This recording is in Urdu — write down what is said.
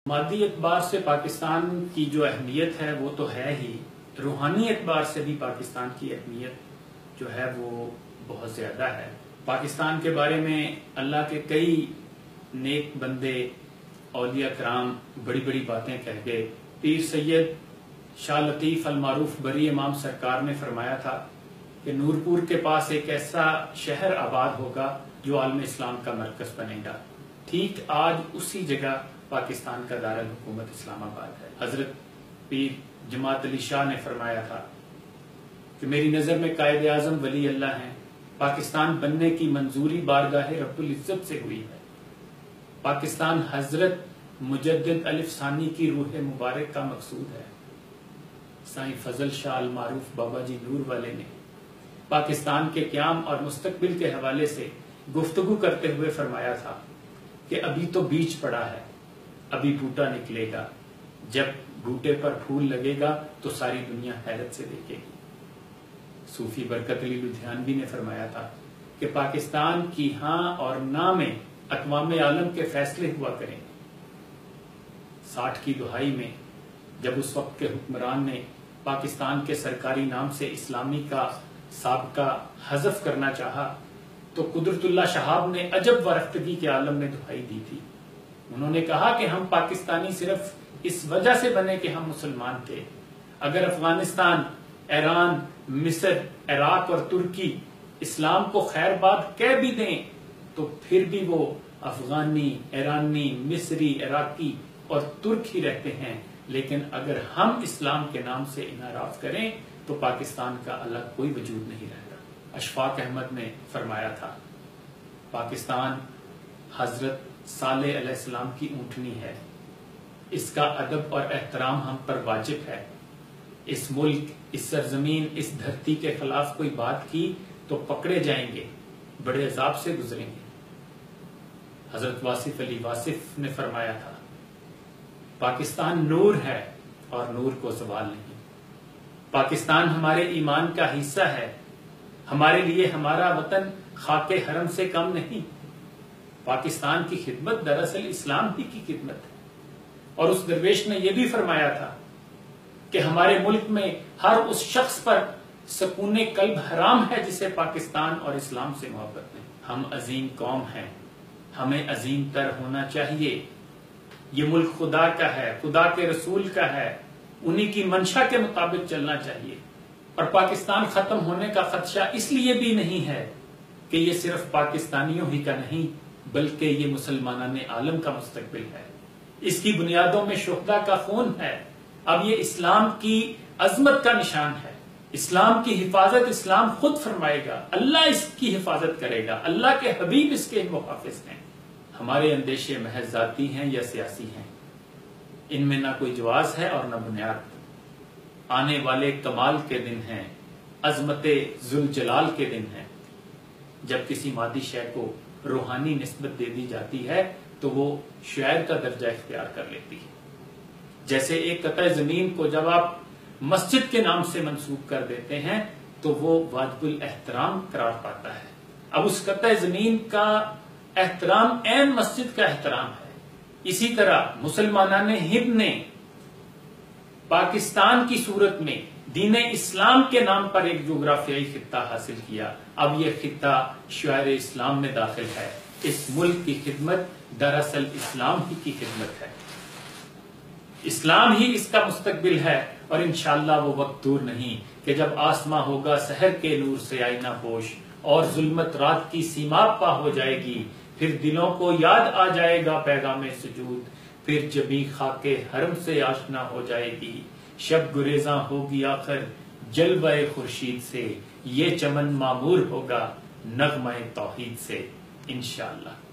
مادی اعتبار سے پاکستان کی جو اہمیت ہے وہ تو ہے ہی، روحانی اعتبار سے بھی پاکستان کی اہمیت جو ہے وہ بہت زیادہ ہے۔ پاکستان کے بارے میں اللہ کے کئی نیک بندے اولیاء کرام بڑی بڑی باتیں کہہ گئے۔ پیر سید شاہ لطیف المعروف بری امام سرکار نے فرمایا تھا کہ نورپور کے پاس ایک ایسا شہر آباد ہوگا جو عالم اسلام کا مرکز بنے گا۔ ٹھیک آج اسی جگہ پاکستان کا دارالحکومت اسلام آباد ہے۔ حضرت پیر جماعت علی شاہ نے فرمایا تھا کہ میری نظر میں قائد اعظم ولی اللہ ہیں، پاکستان بننے کی منظوری بارگاہ رب العزت سے ہوئی ہے۔ پاکستان حضرت مجدد الف ثانی کی روح مبارک کا مقصود ہے۔ سائیں فضل شاہ المعروف بابا جی نور والے نے پاکستان کے قیام اور مستقبل کے حوالے سے گفتگو کرتے ہوئے فرمایا تھا کہ ابھی تو بیج پڑا ہے، ابھی بوٹا نکلے گا، جب بوٹے پر پھول لگے گا تو ساری دنیا حیرت سے دیکھے گی۔ صوفی برکت علی لدھیانوی نے فرمایا تھا کہ پاکستان کی ہاں اور نہ میں اقوام عالم کے فیصلے ہوا کریں گے۔ 60 کی دہائی میں جب اس وقت کے حکمران نے پاکستان کے سرکاری نام سے اسلامی کا سابقہ حذف کرنا چاہا تو قدرت اللہ شہاب نے عجب و رفتگی کے عالم میں دہائی دی تھی۔ انہوں نے کہا کہ ہم پاکستانی صرف اس وجہ سے بنے کہ ہم مسلمان تھے۔ اگر افغانستان، ایران، مصر، عراق اور ترکی اسلام کو خیر باد کہہ بھی دیں تو پھر بھی وہ افغانی، ایرانی، مصری، عراقی اور ترک ہی رہتے ہیں، لیکن اگر ہم اسلام کے نام سے انحراف کریں تو پاکستان کا الگ کوئی وجود نہیں رہتا۔ اشفاق احمد نے فرمایا تھا پاکستان حضرت صالح علیہ السلام کی اونٹنی ہے، اس کا ادب اور احترام ہم پر واجب ہے۔ اس ملک، اس سرزمین، اس دھرتی کے خلاف کوئی بات کی تو پکڑے جائیں گے، بڑے عذاب سے گزریں گے۔ حضرت واصف علی واصف نے فرمایا تھا پاکستان نور ہے اور نور کو زوال نہیں۔ پاکستان ہمارے ایمان کا حصہ ہے، ہمارے لیے ہمارا وطن خاک حرم سے کم نہیں۔ پاکستان کی خدمت دراصل اسلام ہی کی خدمت ہے۔ اور اس درویش نے یہ بھی فرمایا تھا کہ ہمارے ملک میں ہر اس شخص پر سکون قلب حرام ہے جسے پاکستان اور اسلام سے محبت نہیں۔ ہم عظیم قوم ہیں، ہمیں عظیم تر ہونا چاہیے۔ یہ ملک خدا کا ہے، خدا کے رسول کا ہے، انہی کی منشا کے مطابق چلنا چاہیے۔ اور پاکستان ختم ہونے کا خدشہ اس لیے بھی نہیں ہے کہ یہ صرف پاکستانیوں ہی کا نہیں بلکہ یہ مسلمانان عالم کا مستقبل ہے۔ اس کی بنیادوں میں شہداء کا خون ہے۔ اب یہ اسلام کی عظمت کا نشان ہے۔ اسلام کی حفاظت اسلام خود فرمائے گا، اللہ اس کی حفاظت کرے گا، اللہ کے حبیب اس کے محافظ ہیں۔ ہمارے اندیشے محض ذاتی ہیں یا سیاسی ہیں، ان میں نہ کوئی جواز ہے اور نہ بنیاد۔ آنے والے کمال کے دن ہیں، عظمت ذوالجلال کے دن ہیں۔ جب کسی مادی شے کو روحانی نسبت دے دی جاتی ہے تو وہ شاعر کا درجہ اختیار کر لیتی ہے۔ جیسے ایک قطع زمین کو جب آپ مسجد کے نام سے منسوب کر دیتے ہیں تو وہ واجب الاحترام قرار پاتا ہے۔ اب اس قطع زمین کا احترام عین مسجد کا احترام ہے۔ اسی طرح مسلمانان ہند نے پاکستان کی صورت میں دین اسلام کے نام پر ایک جغرافیائی خطہ حاصل کیا۔ اب یہ خطہ شعائر اسلام میں داخل ہے۔ اس ملک کی خدمت دراصل اسلام ہی کی خدمت ہے، اسلام ہی اس کا مستقبل ہے۔ اور انشاءاللہ وہ وقت دور نہیں کہ جب آسماں ہوگا سحر کے نور سے آئینہ پوش اور ظلمت رات کی سیماب پا ہو جائے گی، پھر دلوں کو یاد آ جائے گا پیغام سجود، پھر جبیں خاک حرم سے آشنا ہو جائے گی، شب گریزاں ہوگی آخر جلوہ خورشید سے، یہ چمن معمور ہوگا نغمہ توحید سے انشاءاللہ۔